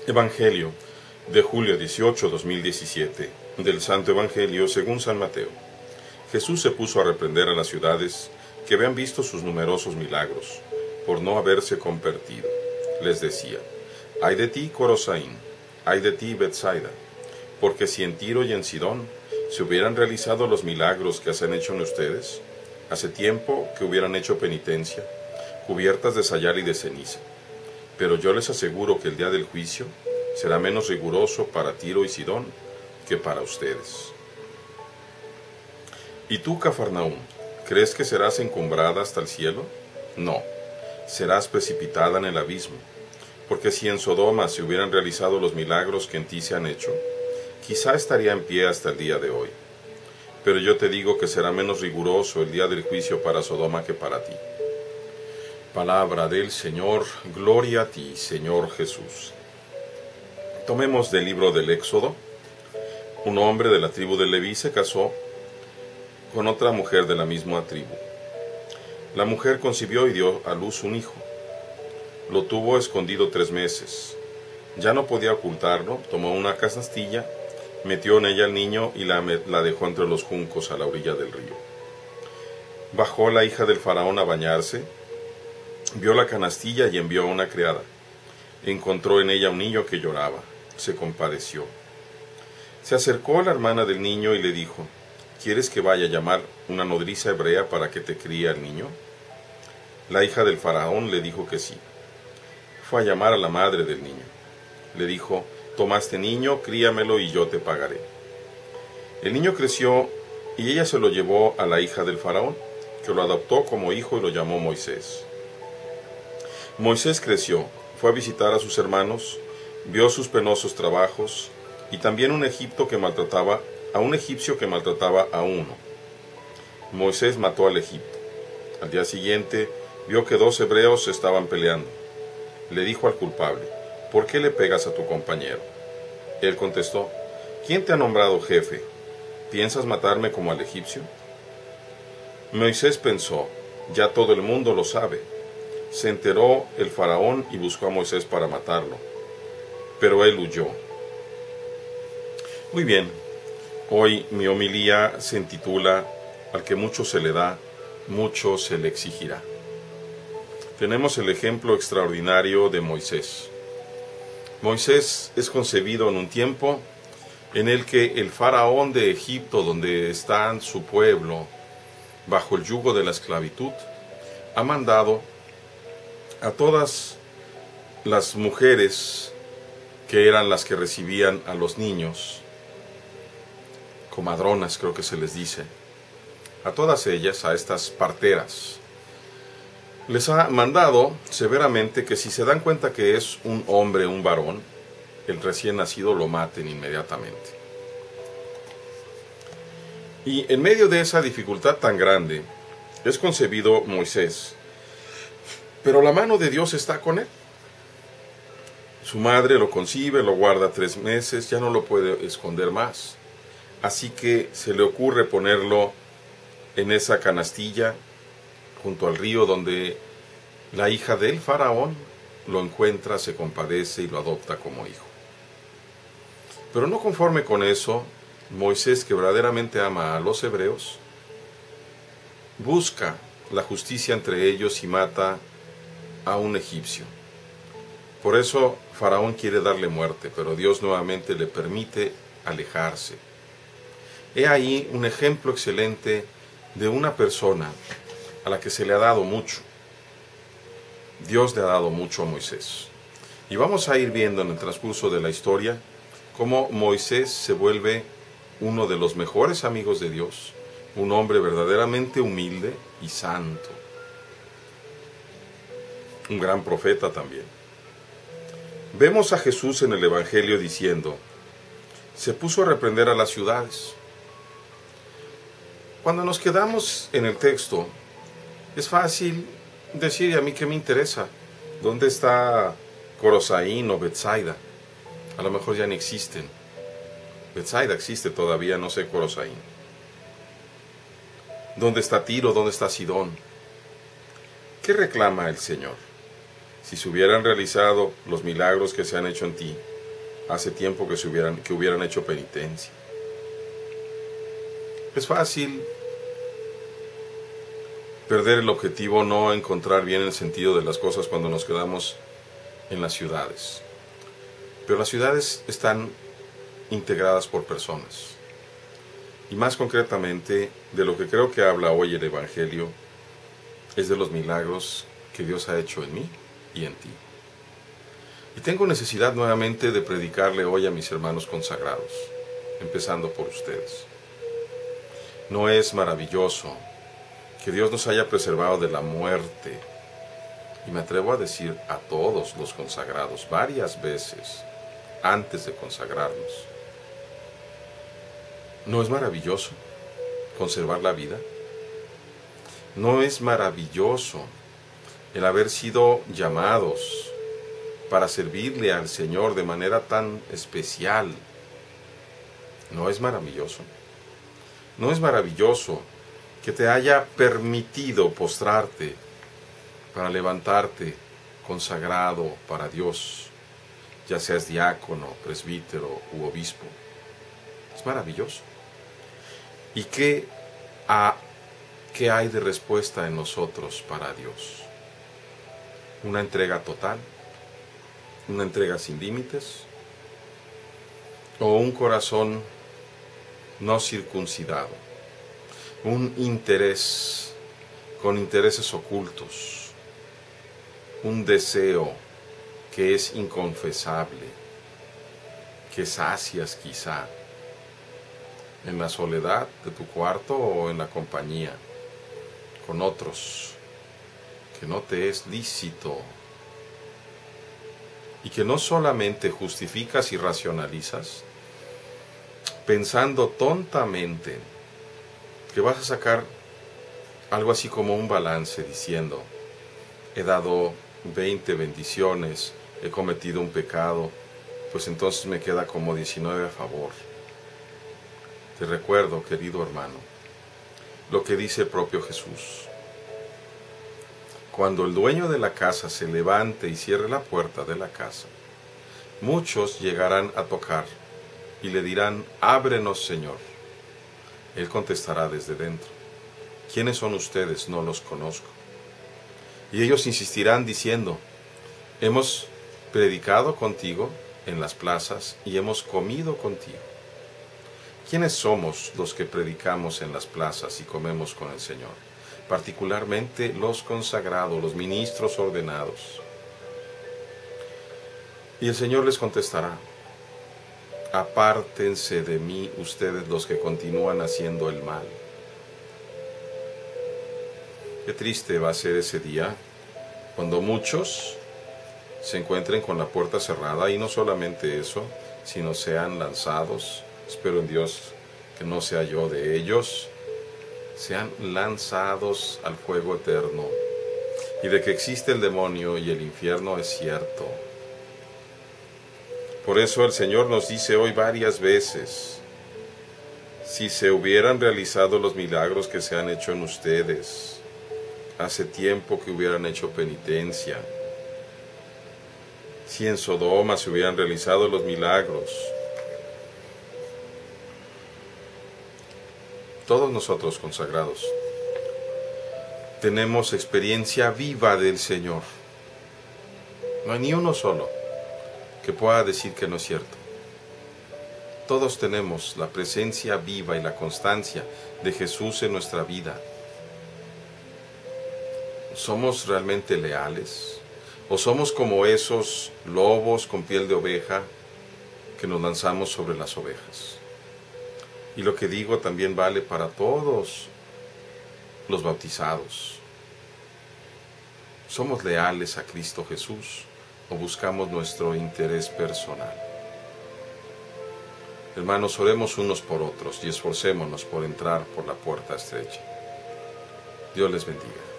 Evangelio de julio 18, 2017, del Santo Evangelio según San Mateo. Jesús se puso a reprender a las ciudades que habían visto sus numerosos milagros, por no haberse convertido. Les decía: «Ay de ti, Corosaín, ay de ti, Betsaida, porque si en Tiro y en Sidón se hubieran realizado los milagros que se han hecho en ustedes, hace tiempo que hubieran hecho penitencia, cubiertas de sayal y de ceniza. Pero yo les aseguro que el día del juicio será menos riguroso para Tiro y Sidón que para ustedes». ¿Y tú, Cafarnaúm, crees que serás encumbrada hasta el cielo? No, serás precipitada en el abismo, porque si en Sodoma se hubieran realizado los milagros que en ti se han hecho, quizá estaría en pie hasta el día de hoy. Pero yo te digo que será menos riguroso el día del juicio para Sodoma que para ti. Palabra del Señor, gloria a ti, Señor Jesús. Tomemos del libro del Éxodo. Un hombre de la tribu de Leví se casó con otra mujer de la misma tribu. La mujer concibió y dio a luz un hijo. Lo tuvo escondido 3 meses. Ya no podía ocultarlo, tomó una canastilla, metió en ella al niño y la dejó entre los juncos a la orilla del río. Bajó la hija del faraón a bañarse, vio la canastilla y envió a una criada. Encontró en ella un niño que lloraba, se compadeció. Se acercó a la hermana del niño y le dijo: «¿Quieres que vaya a llamar una nodriza hebrea para que te críe al niño?». La hija del faraón le dijo que sí. Fue a llamar a la madre del niño. Le dijo: «Toma este niño, críamelo y yo te pagaré». El niño creció y ella se lo llevó a la hija del faraón, que lo adoptó como hijo y lo llamó Moisés. Moisés creció, fue a visitar a sus hermanos, vio sus penosos trabajos y también a un egipcio que maltrataba a uno. Moisés mató al egipto. Al día siguiente vio que 2 hebreos estaban peleando. Le dijo al culpable: «¿Por qué le pegas a tu compañero?». Él contestó: «¿Quién te ha nombrado jefe? ¿Piensas matarme como al egipcio?». Moisés pensó: «Ya todo el mundo lo sabe». Se enteró el faraón y buscó a Moisés para matarlo, pero él huyó. Muy bien, hoy mi homilía se intitula: «Al que mucho se le da, mucho se le exigirá». Tenemos el ejemplo extraordinario de Moisés. Moisés es concebido en un tiempo en el que el faraón de Egipto, donde está su pueblo bajo el yugo de la esclavitud, ha mandado a todas las mujeres que eran las que recibían a los niños, comadronas creo que se les dice, a todas ellas, a estas parteras, les ha mandado severamente que si se dan cuenta que es un hombre, un varón, el recién nacido lo maten inmediatamente. Y en medio de esa dificultad tan grande es concebido Moisés, pero la mano de Dios está con él. Su madre lo concibe, lo guarda 3 meses, ya no lo puede esconder más. Así que se le ocurre ponerlo en esa canastilla junto al río, donde la hija del faraón lo encuentra, se compadece y lo adopta como hijo. Pero no conforme con eso, Moisés, que verdaderamente ama a los hebreos, busca la justicia entre ellos y mata a un egipcio. Por eso Faraón quiere darle muerte, pero Dios nuevamente le permite alejarse. He ahí un ejemplo excelente de una persona a la que se le ha dado mucho. Dios le ha dado mucho a Moisés. Y vamos a ir viendo en el transcurso de la historia cómo Moisés se vuelve uno de los mejores amigos de Dios, un hombre verdaderamente humilde y santo. Un gran profeta también. Vemos a Jesús en el Evangelio diciendo: «Se puso a reprender a las ciudades». Cuando nos quedamos en el texto, es fácil decir: ¿y a mí qué me interesa? ¿Dónde está Corosaín o Betsaida? A lo mejor ya ni existen. Betsaida existe todavía, no sé Corosaín. ¿Dónde está Tiro? ¿Dónde está Sidón? ¿Qué reclama el Señor? Si se hubieran realizado los milagros que se han hecho en ti, hace tiempo que hubieran hecho penitencia. Es fácil perder el objetivo, no encontrar bien el sentido de las cosas cuando nos quedamos en las ciudades. Pero las ciudades están integradas por personas. Y más concretamente, de lo que creo que habla hoy el Evangelio, es de los milagros que Dios ha hecho en mí y en ti. Y tengo necesidad nuevamente de predicarle hoy a mis hermanos consagrados, empezando por ustedes. ¿No es maravilloso que Dios nos haya preservado de la muerte? Y me atrevo a decir a todos los consagrados varias veces antes de consagrarnos. ¿No es maravilloso conservar la vida? ¿No es maravilloso el haber sido llamados para servirle al Señor de manera tan especial? ¿No es maravilloso? ¿No es maravilloso que te haya permitido postrarte para levantarte consagrado para Dios, ya seas diácono, presbítero u obispo? Es maravilloso. ¿Y qué hay de respuesta en nosotros para Dios? Una entrega total, una entrega sin límites, o un corazón no circuncidado, un interés con intereses ocultos, un deseo que es inconfesable, que sacias quizá en la soledad de tu cuarto o en la compañía con otros, que no te es lícito, y que no solamente justificas y racionalizas, pensando tontamente que vas a sacar algo así como un balance diciendo: he dado 20 bendiciones, he cometido un pecado, pues entonces me queda como 19 a favor. Te recuerdo, querido hermano, lo que dice el propio Jesús. Cuando el dueño de la casa se levante y cierre la puerta de la casa, muchos llegarán a tocar y le dirán: ábrenos, Señor. Él contestará desde dentro: ¿quiénes son ustedes? No los conozco. Y ellos insistirán diciendo: hemos predicado contigo en las plazas y hemos comido contigo. ¿Quiénes somos los que predicamos en las plazas y comemos con el Señor? Particularmente los consagrados, los ministros ordenados. Y el Señor les contestará: apártense de mí ustedes los que continúan haciendo el mal. Qué triste va a ser ese día cuando muchos se encuentren con la puerta cerrada, y no solamente eso, sino sean lanzados, espero en Dios que no sea yo de ellos, sean lanzados al fuego eterno. Y de que existe el demonio y el infierno es cierto. Por eso el Señor nos dice hoy varias veces: si se hubieran realizado los milagros que se han hecho en ustedes, hace tiempo que hubieran hecho penitencia. Si en Sodoma se hubieran realizado los milagros. Todos nosotros consagrados tenemos experiencia viva del Señor. No hay ni uno solo que pueda decir que no es cierto. Todos tenemos la presencia viva y la constancia de Jesús en nuestra vida. ¿Somos realmente leales? ¿O somos como esos lobos con piel de oveja que nos lanzamos sobre las ovejas? Y lo que digo también vale para todos los bautizados. ¿Somos leales a Cristo Jesús o buscamos nuestro interés personal? Hermanos, oremos unos por otros y esforcémonos por entrar por la puerta estrecha. Dios les bendiga.